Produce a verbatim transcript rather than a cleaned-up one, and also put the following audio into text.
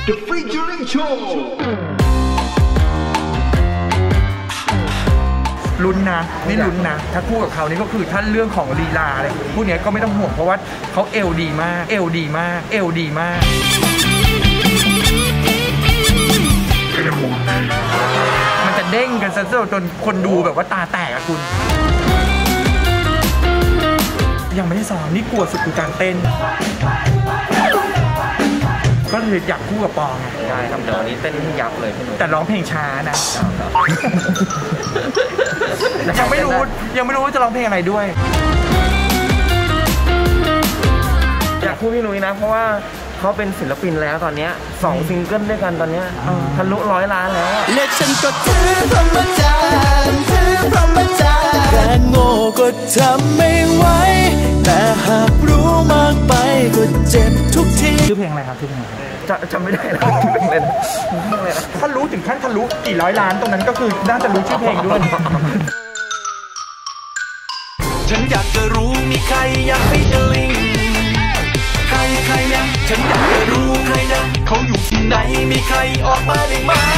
The Featuring Show ลุ้นนะนี่ลุ้นนะถ้าคู่กับเขานี่ก็คือท่านเรื่องของลีลาอะไรพวกนี้ก็ไม่ต้องห่วงเพราะว่าเขาเอวดีมากเอวดีมากเอวดีมากมันจะเด้งกันซะจนคนดูแบบว่าตาแตกอะคุณยังไม่ได้ซ้อมนี่กลัวสุดคือการเต้นก็เลยอยากคู่กับปองไงได้ครับเดี๋ยววันนี้เต้นยับเลยพี่หนุ่มแต่ร้องเพลงช้านะยังไม่รู้ยังไม่รู้ว่าจะร้องเพลงอะไรด้วยอยากคู่พี่นุ้ยนะเพราะว่าเขาเป็นศิลปินแล้วตอนนี้สองซิงเกิลด้วยกันตอนนี้ทะลุร้อยล้านแล้วเล็กฉันก็ถือพรหมจรรย์ถือพรหมจรรย์แต่โง่ก็ทำไม่ไหวแต่หากรู้มากไปก็เจ็บทุกทีชื่อเพลงอะไรครับชื่อเพลงอะไรจะจำไม่ได้แล้วชื่อเพลงอะไรถ้ารู้ถึงขั้นทะลุกี่ร้อยล้านตรงนั้นก็คือน่าจะรู้ชื่อเพลงด้วยฉันอยากจะรู้มีใครอยากให้จะลิงใครใครนะฉันอยากจะรู้ใครนะเขาอยู่ที่ไหนมีใครออกมาได้ไหม